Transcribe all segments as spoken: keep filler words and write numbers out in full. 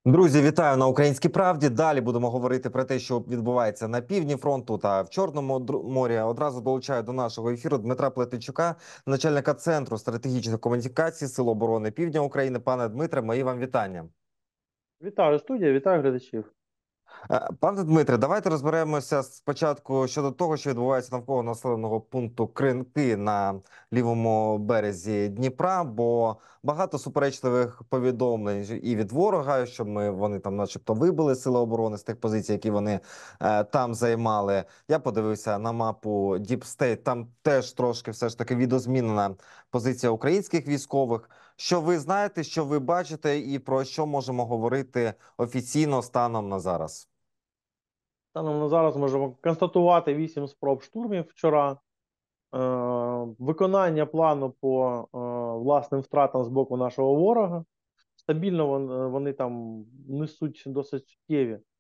Друзі, вітаю на Українській правді. Далі будемо говорити про те, що відбувається на півдні фронту та в Чорному дру- морі. Одразу долучаю до нашого ефіру Дмитра Плетичука, начальника центру стратегічних комунікацій Сил оборони Півдня України. Пане Дмитре, мої вам вітання. Вітаю студія, вітаю глядачів. Е, Пане Дмитре, давайте розберемося спочатку щодо того, що відбувається навколо населеного пункту Кринки на лівому березі Дніпра. Бо багато суперечливих повідомлень і від ворога, що ми вони там, начебто, вибили сили оборони з тих позицій, які вони е, там займали. Я подивився на мапу Deep State, Там теж трошки все ж таки відозмінена позиція українських військових. Що ви знаєте, що ви бачите, і про що можемо говорити офіційно станом на зараз? Станом на зараз можемо констатувати вісім спроб штурмів вчора. Е, виконання плану по е, власним втратам з боку нашого ворога. Стабільно вон, вони там несуть досить суттєві е,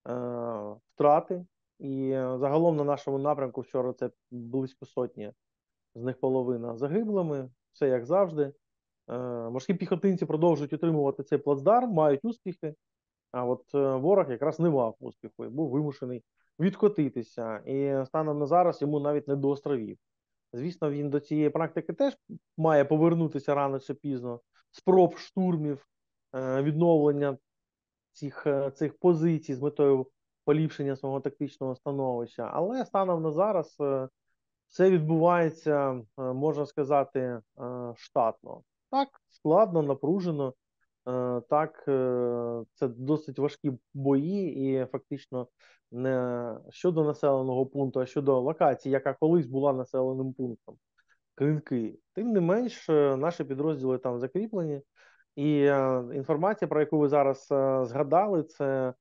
втрати. І е, загалом на нашому напрямку вчора це близько сотні, з них половина загиблими. Все як завжди. Е, морські піхотинці продовжують утримувати цей плацдарм, мають успіхи. А от е, ворог якраз не мав успіху і був вимушений відкотитися. І станом на зараз йому навіть не до островів. Звісно, він до цієї практики теж має повернутися рано чи пізно. Спроб штурмів, е, відновлення цих, е, цих позицій з метою поліпшення свого тактичного становища. Але станом на зараз е, все відбувається, е, можна сказати, е, штатно. Так, складно, напружено. Е, Так, е, це досить важкі бої, і фактично не щодо населеного пункту, а щодо локації, яка колись була населеним пунктом Кринки. Тим не менш, е, наші підрозділи там закріплені. І е, інформація, про яку ви зараз е, згадали, це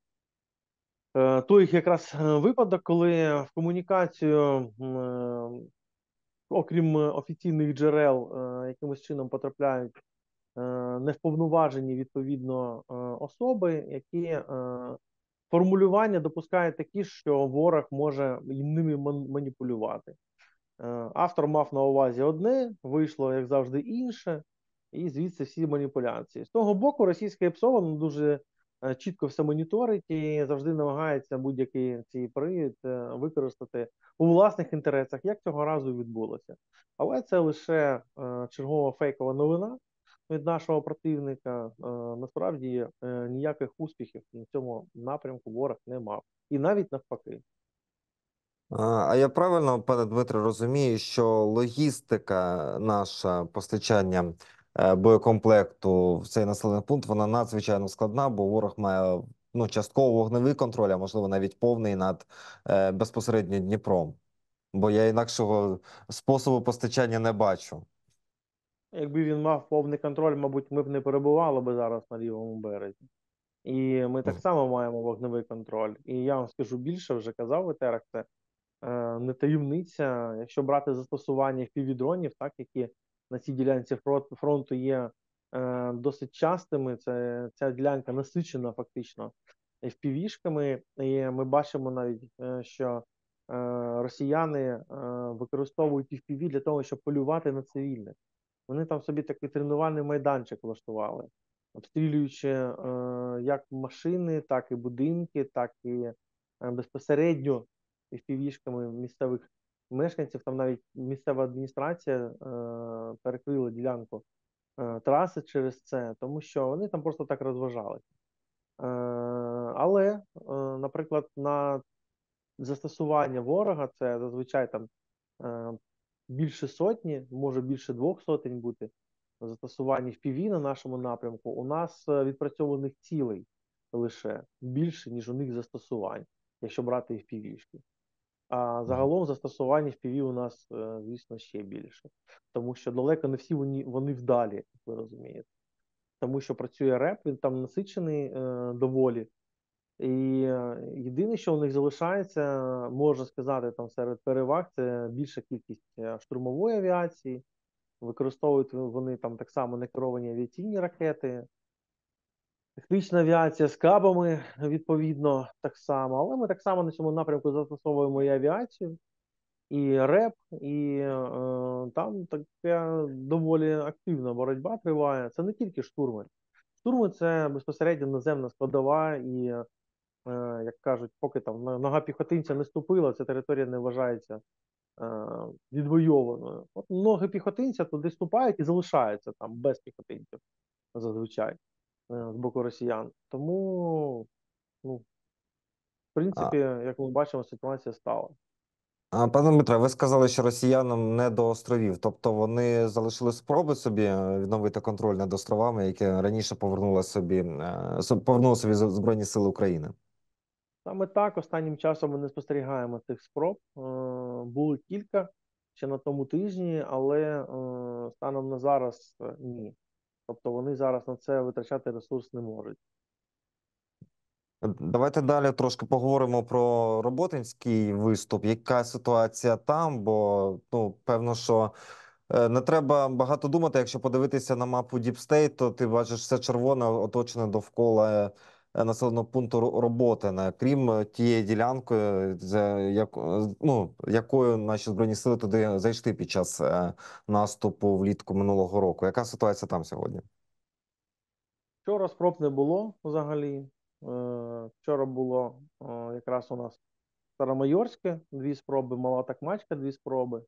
е, той якраз е, випадок, коли в комунікацію, е, окрім офіційних джерел, е, якимось чином потрапляють е, невповноважені відповідно е, особи, які е, формулювання допускають такі, що ворог може ними маніпулювати. Е, Автор мав на увазі одне, вийшло, як завжди, інше, і звідси всі маніпуляції. З того боку, російське ПСО воно дуже е, чітко все моніторить і завжди намагається будь-який цей привід е, використати у власних інтересах, як цього разу відбулося. Але це лише е, чергова фейкова новина від нашого противника. Е, насправді е, ніяких успіхів на цьому напрямку ворог не мав. І навіть навпаки. А а я правильно, пане Дмитре, розумію, що логістика наша постачання е, боєкомплекту в цей населений пункт вона надзвичайно складна, бо ворог має ну частково вогневий контроль, а можливо навіть повний над е, безпосередньо Дніпром. Бо я інакшого способу постачання не бачу. Якби він мав повний контроль, мабуть, ми б не перебували би зараз на лівому березі. І ми так само маємо вогневий контроль. І я вам скажу більше, вже казав в етерах, це е, не таємниця. Якщо брати застосування впівдронів, так, які на цій ділянці фронту, фронту є е, досить частими, це ця ділянка насичена фактично впівішками. І ми бачимо навіть, е, що е, росіяни е, використовують впіві для того, щоб полювати на цивільних. Вони там собі такий тренувальний майданчик влаштували, обстрілюючи е, як машини, так і будинки, так і е, безпосередньо впівішками місцевих мешканців. Там навіть місцева адміністрація е, перекрила ділянку е, траси через це, тому що вони там просто так розважалися. Е, але, е, наприклад, на застосування ворога це зазвичай там е, більше сотні, може більше двох сотень бути застосувань в пі ві на нашому напрямку. У нас е, відпрацьованих цілей лише більше, ніж у них застосувань, якщо брати в пі ві-шки. А загалом застосувань в пі ві у нас, е, звісно, ще більше. Тому що далеко не всі вони, вони вдалі, як ви розумієте. Тому що працює реп, він там насичений е, доволі. І е, єдине, що у них залишається, можна сказати, там серед переваг, це більша кількість е, штурмової авіації. Використовують вони там так само некеровані авіаційні ракети, технічна авіація з кабами, відповідно, так само. Але ми так само на цьому напрямку застосовуємо і авіацію, і РЕП, і е, там така доволі активна боротьба триває. Це не тільки штурми, Штурми це безпосередньо наземна складова, і, е, як кажуть, поки там но- нога піхотинця не ступила, ця територія не вважається е, відвойованою. От ноги піхотинця туди ступають і залишаються там без піхотинців зазвичай е, з боку росіян. Тому, ну, в принципі, як ми бачимо, ситуація стала. А, пане Дмитре, ви сказали, що росіянам не до островів, тобто вони залишили спроби собі е, відновити контроль над островами, які раніше повернули собі е, со- повернули собі З- Збройні Сили України. Саме так останнім часом ми не спостерігаємо цих спроб. Е, Були кілька ще на тому тижні, але е, станом на зараз е, ні. Тобто вони зараз на це витрачати ресурс не можуть. Давайте далі трошки поговоримо про Роботинський виступ. Яка ситуація там? Бо ну певно, що е, не треба багато думати. Якщо подивитися на мапу Діпстейт, то ти бачиш все червоне, оточене довкола е, населеного пункту Ро- Роботине, крім е, тієї ділянки, е, за як, е, ну, якою наші збройні сили туди зайшли під час е, наступу влітку минулого року. Яка ситуація там сьогодні? Вчора спроб не було взагалі. Е, Вчора було е, якраз у нас Старомайорське, дві спроби, Мала Такмачка, дві спроби. Е,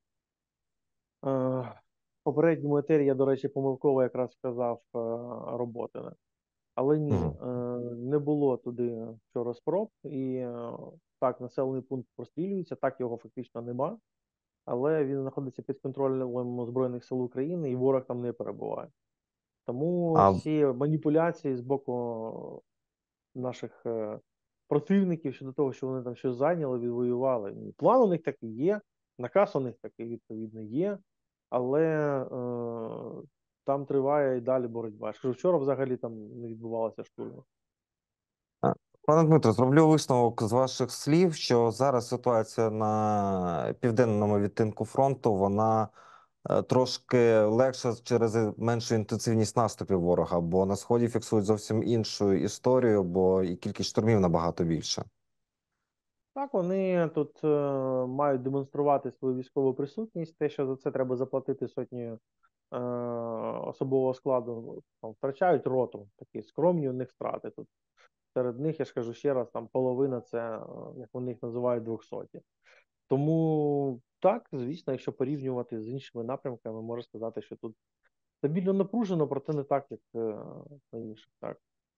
В попередньому етері я, до речі, помилково якраз сказав е, Роботине. Але ні, Мгм. е, не було туди вчора спроб, і е, так, населений пункт прострілюється, так його фактично нема, але він знаходиться під контролем Збройних сил України і ворог там не перебуває. Тому А всі маніпуляції з боку наших е, противників щодо того, що вони там щось зайняли, відвоювали. Ні, план у них такий є, наказ у них такий відповідно є, але е, там триває і далі боротьба. Я ж кажу, вчора взагалі там не відбувалося штурму. А, Пане Дмитро, зроблю висновок з ваших слів, що зараз ситуація на південному відтинку фронту вона е, трошки легша через меншу інтенсивність наступів ворога, бо на сході фіксують зовсім іншу історію, бо і кількість штурмів набагато більше. Так, вони тут е, мають демонструвати свою військову присутність. Те, що за це треба заплатити сотні е, особового складу, там, втрачають роту. Такі скромні у них втрати тут. Серед них, я ж кажу ще раз, там половина це, е, як вони їх називають, двохсоті. Тому так, звісно, якщо порівнювати з іншими напрямками, можна сказати, що тут стабільно напружено, проте не так, як е, на інших. Так.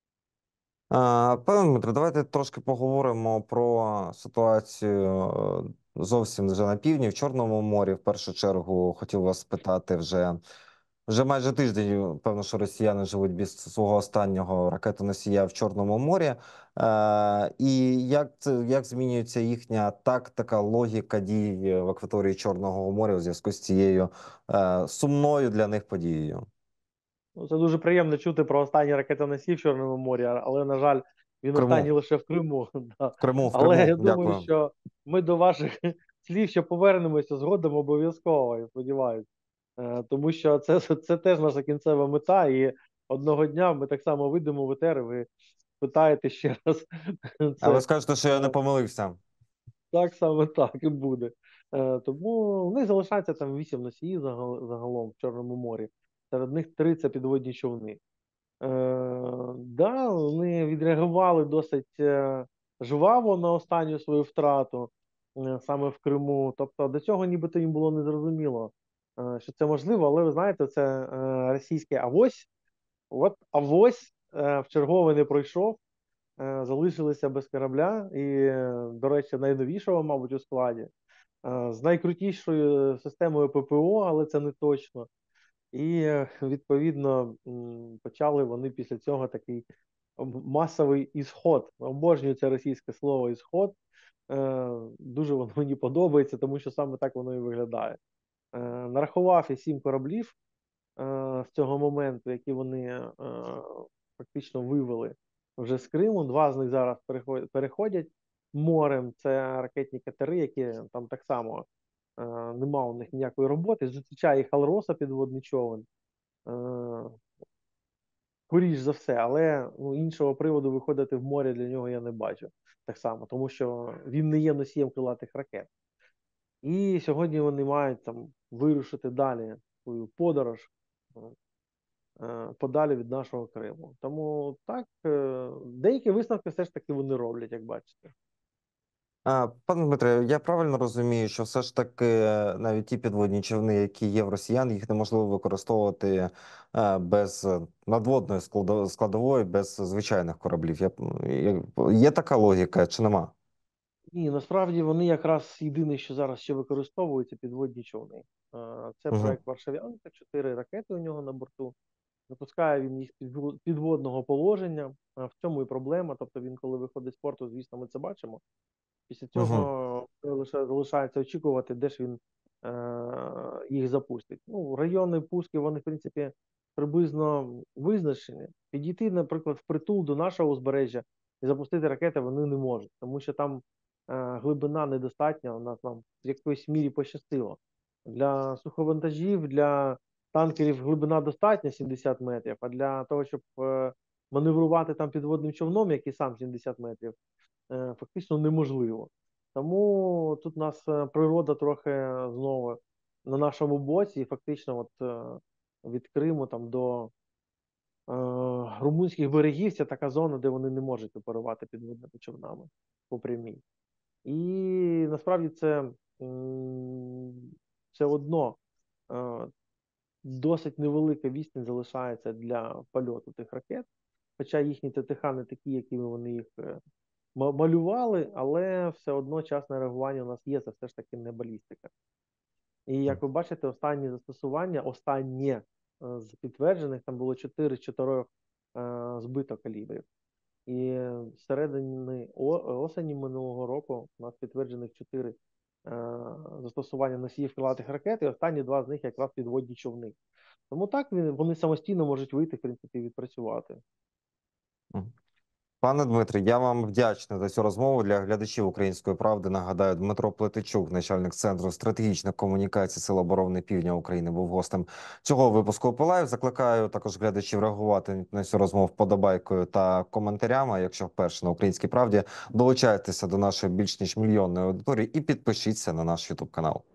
А, Пане Дмитро, давайте трошки поговоримо про ситуацію е, зовсім вже на півдні, в Чорному морі. В першу чергу хотів вас спитати вже. Вже майже тиждень, певно, що росіяни живуть без свого останнього ракетоносія в Чорному морі. Е, і як це як змінюється їхня тактика, логіка дій в акваторії Чорного моря у зв'язку з цією е, сумною для них подією? Ну, це дуже приємно чути про останній ракетоносій в Чорному морі, але, на жаль, В він останній Криму, лише в Криму. Да. в Криму, в Але Криму. я думаю, Дякую. що ми до ваших слів ще повернемося згодом обов'язково, я сподіваюся. Е, Тому що це, це теж наша кінцева мета, і одного дня ми так само вийдемо в етер, і ви питаєте ще раз А ви це. скажете, що я не Е, помилився? Так саме так і буде. Е, Тому в них залишається там вісім носіїв загал- загалом в Чорному морі. Серед них три це підводні човни. Е, да, вони відреагували досить е, жваво на останню свою втрату е, саме в Криму. Тобто до цього нібито їм було незрозуміло, е, що це можливо, але ви знаєте, це е, російське авось. От авось е, в чергове не пройшов, е, залишилися без корабля, і, е, до речі, найновішого, мабуть, у складі, е, з найкрутішою системою ППО, але це не точно. І е, відповідно м, почали вони після цього такий масовий ісход. Обожнюю це російське слово ісход. Е, Дуже воно мені подобається, тому що саме так воно і виглядає. Е, Нарахував я сім кораблів е, з цього моменту, які вони е, фактично вивели вже з Криму. Два з них зараз переход- переходять морем. Це ракетні катери, які там так само е, нема у них ніякої роботи. Зустрічає їх Алроса, підводний човен. Е, Скоріш за все, але ну, іншого приводу виходити в море для нього я не бачу так само, тому що він не є носієм крилатих ракет. І сьогодні вони мають там вирушити далі свою подорож. е, подалі від нашого Криму. Тому так, е, деякі висновки все ж таки вони роблять, як бачите. А, пане Дмитре, я правильно розумію, що все ж таки е, навіть ті підводні човни, які є в росіян, їх неможливо використовувати е, без е, надводної складо- складової, без звичайних кораблів. Я, я- є така логіка чи нема? Ні, насправді вони якраз єдине, що зараз ще використовуються підводні човни. Е, Це Угу. проект Варшавянка, чотири ракети у нього на борту. Запускає він їх з підву- підводного положення. Е, В цьому і проблема. Тобто він, коли виходить з порту, звісно, ми це бачимо. Після Угу. цього лише залишається очікувати, де ж він е, їх запустить. Ну, райони пуски, вони, в принципі, приблизно визначені. Підійти, наприклад, впритул до нашого узбережжя і запустити ракети вони не можуть, тому що там е, глибина недостатня, у нас нам в якоїсь мірі пощастило. Для суховантажів, для танкерів глибина достатня сімдесят метрів, а для того, щоб е, маневрувати там підводним човном, який сам сімдесят метрів, е, фактично неможливо. Тому тут у нас е, природа трохи знову на нашому боці, і фактично, от е, від Криму там до е, румунських берегів це така зона, де вони не можуть оперувати підводними човнами по прямій. І насправді це м, все одно е, досить невелика відстань залишається для польоту тих ракет, хоча їхні ТТХ не такі, якими вони їх е, ма- малювали, але все одно часне реагування у нас є, це все ж таки не балістика. І як ви бачите, останні застосування, останнє е, з підтверджених, там було чотири з чотирьох е, збито калібрів. І з середини о- осені минулого року у нас підтверджених чотири е, застосування носіїв крилатих ракет, і останні два з них якраз підводні човни. Тому так він- вони самостійно можуть вийти, в принципі, і відпрацювати. Пане Дмитре, я вам вдячний за цю розмову. Для глядачів Української правди нагадаю, Дмитро Плетичук, начальник центру стратегічних комунікацій Сил оборони Півдня України, був гостем цього випуску «Опилаїв». Закликаю також глядачів реагувати на цю розмову вподобайкою та коментарями. А якщо вперше на Українській правді, долучайтеся до нашої більш ніж мільйонної аудиторії і підпишіться на наш Ютуб канал.